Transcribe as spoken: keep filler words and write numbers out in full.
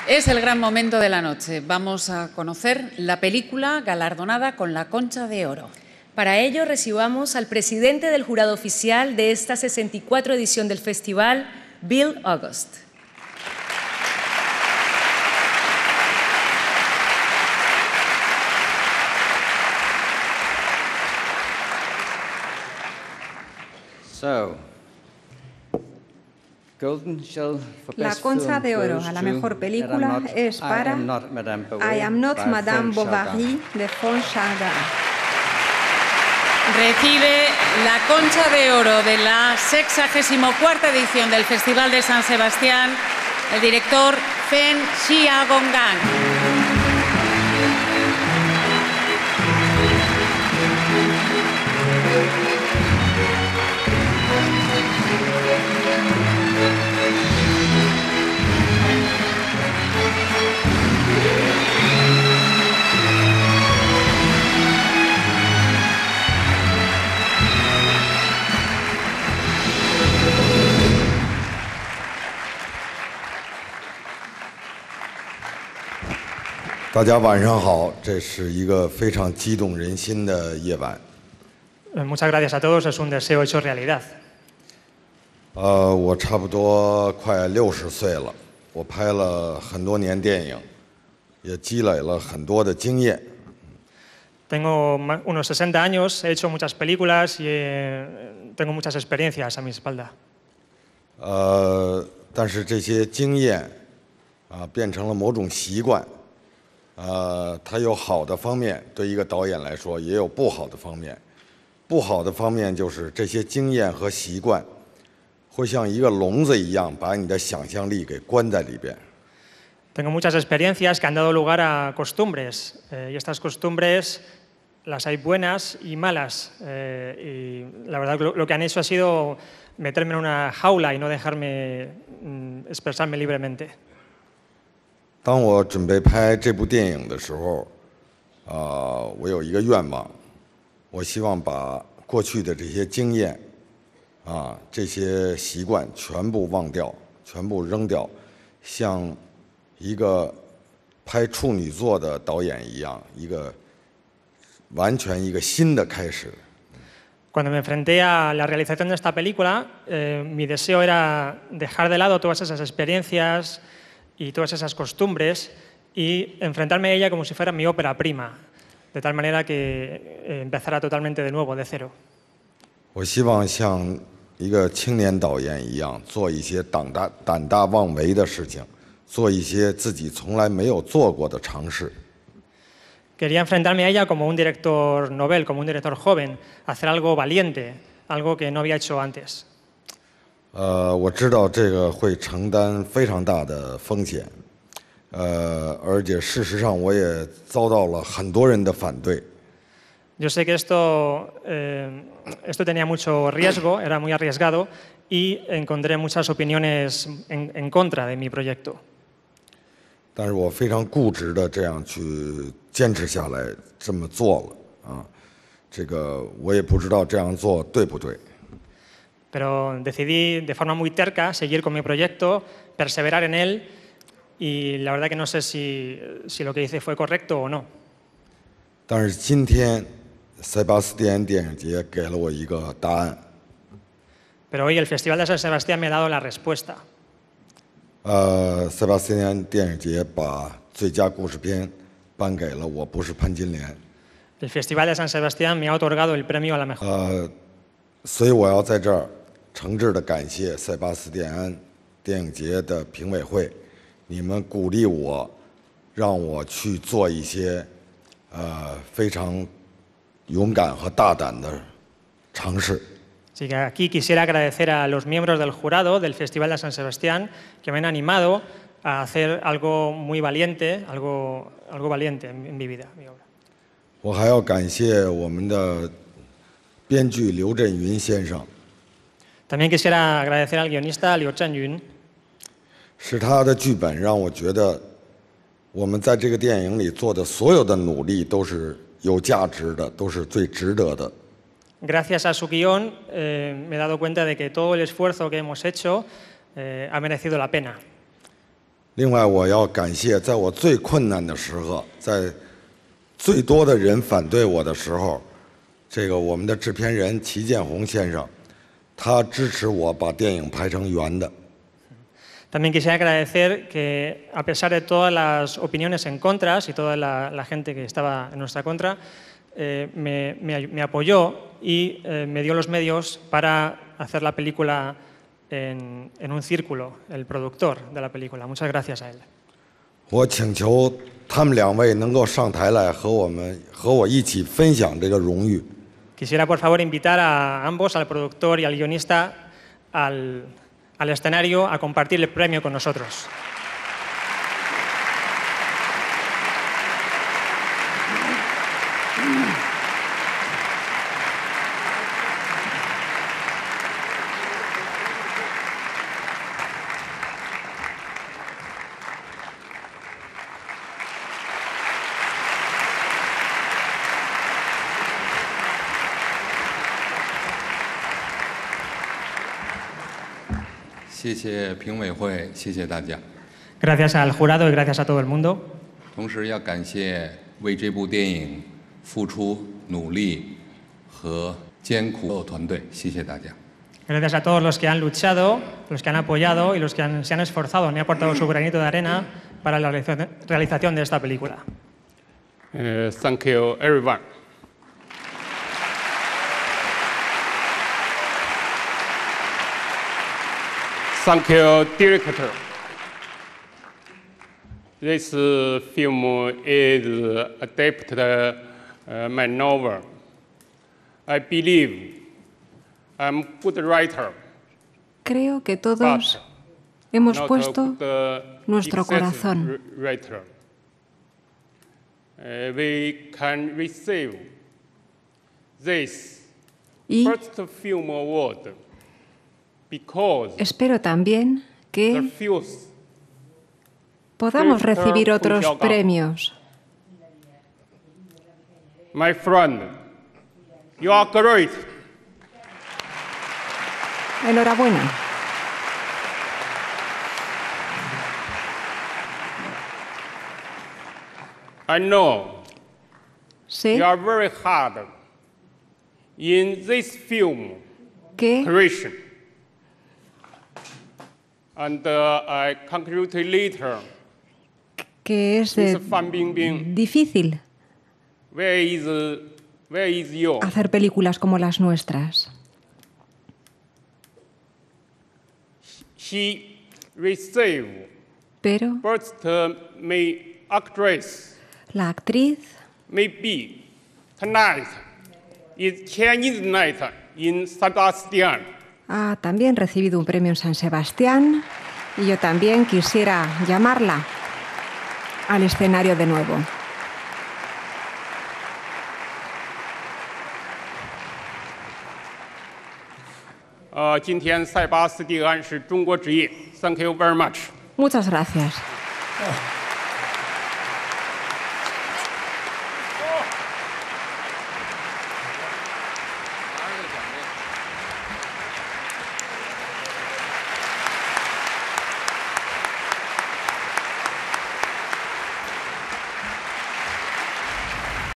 Es el gran momento de la noche. Vamos a conocer la película galardonada con la Concha de Oro. Para ello recibamos al presidente del jurado oficial de esta sesenta y cuatro edición del festival, Bill August. So, La Concha de Oro a la mejor película es para I Am Not Madame Bovary de Fon Chardin. Recibe la Concha de Oro de la sexagésima cuarta edición del Festival de San Sebastián el director Fen Xiaogang. Muchas gracias a todos, es un deseo hecho realidad. 呃，我差不多快六十岁了，我拍了很多年电影，也积累了很多的经验。 Tengo unos sesenta años, he hecho muchas películas y eh, tengo muchas experiencias a mi espalda. 呃，但是这些经验啊，变成了某种习惯。 呃，它有好的方面，对一个导演来说，也有不好的方面。不好的方面就是这些经验和习惯，会像一个笼子一样，把你的想象力给关在里边。 Tengo muchas experiencias que han dado lugar a costumbres eh, y estas costumbres las hay buenas y malas eh, y la verdad lo, lo que han hecho ha sido meterme en una jaula y no dejarme mm, expresarme libremente. 当我准备拍这部电影的时候，啊、呃，我有一个愿望，我希望把过去的这些经验，啊，这些习惯全部忘掉，全部扔掉，像一个拍处女作的导演一样，一个完全一个新的开始。 Cuando me enfrenté a la realización de esta película, eh, mi deseo era dejar de lado todas esas experiencias y todas esas costumbres y enfrentarme a ella como si fuera mi ópera prima, de tal manera que eh, empezara totalmente de nuevo, de cero. 我希望像一个青年导演一样，做一些胆大胆大妄为的事情，做一些自己从来没有做过的尝试。 Quería enfrentarme a ella como un director novel, como un director joven, hacer algo valiente, algo que no había hecho antes. 呃，我知道这个会承担非常大的风险，呃，而且事实上我也遭到了很多人的反对。 Yo sé que esto, eh, esto tenía mucho riesgo, era muy arriesgado y encontré muchas opiniones en, en contra de mi proyecto. 但是我非常固执的这样去坚持下来，这么做了啊，这个我也不知道这样做对不对。 Pero decidí de forma muy terca seguir con mi proyecto, perseverar en él y la verdad que no sé si, si lo que hice fue correcto o no. 但是今天塞巴斯蒂安电影节给了我一个答案。 Pero hoy el Festival de San Sebastián me ha dado la respuesta. 呃，塞巴斯蒂安电影节把最佳故事片颁给了我，不是潘金莲。 El Festival de San Sebastián me ha otorgado el premio a la mejor. 呃，所以我要在这儿诚挚的感谢塞巴斯蒂安电影节的评委会，你们鼓励我，让我去做一些呃非常勇敢和大胆的尝试。 Así que aquí quisiera agradecer a los miembros del jurado del Festival de San Sebastián que me han animado a hacer algo muy valiente, algo, algo valiente en, en mi vida, mi obra. 我还要感谢我们的编剧刘震云先生。 También quisiera agradecer al guionista Liu Zhenyun. 是他的剧本让我觉得，我们在这个电影里做的所有的努力都是有价值的，都是最值得的。 Gracias a su guión eh, me he dado cuenta de que todo el esfuerzo que hemos hecho eh, ha merecido la pena. 另外，我要感谢在我最困难的时候，在最多的人反对我的时候，这个我们的制片人齐建宏先生，他支持我把电影拍成圆的。 También quisiera agradecer que, a pesar de todas las opiniones en contra y toda la, la gente que estaba en nuestra contra, eh, me, me, me apoyó y eh, me dio los medios para hacer la película en, en un círculo, el productor de la película. Muchas gracias a él. 我请求他们两位能够上台来和我们和我一起分享这个荣誉。 Quisiera, por favor, invitar a ambos, al productor y al guionista, al, al escenario a compartir el premio con nosotros. Gracias al jurado y gracias a todo el mundo. 同时要感谢为这部电影付出努力和艰苦的团队，谢谢大家。 Gracias a todos los que han luchado, los que han apoyado y los que han, se han esforzado y han aportado su granito de arena para la realización de esta película. Uh, thank you, everyone. Thank you, director. This uh, film is adapted uh, my novel. I believe I'm a good writer. Creo que todos hemos puesto nuestro corazón. Writer. Uh, we can receive this y first film award because espero también que the fuse podamos recibir otros premios. My friend, you are great. Enhorabuena. I know Sé you are very hard in this film que creation. And uh, I congratulate her. que es eh, Miss Fan Bingbing. difícil Where is, uh, where is you? hacer películas como las nuestras. She received Pero first uh, May actress la actriz maybe tonight is Chinese night in San Sebastián. ha también recibido un premio en San Sebastián y yo también quisiera llamarla al escenario de nuevo. Uh, 今天塞巴斯蒂安是中国之夜。Thank you very much. Muchas gracias.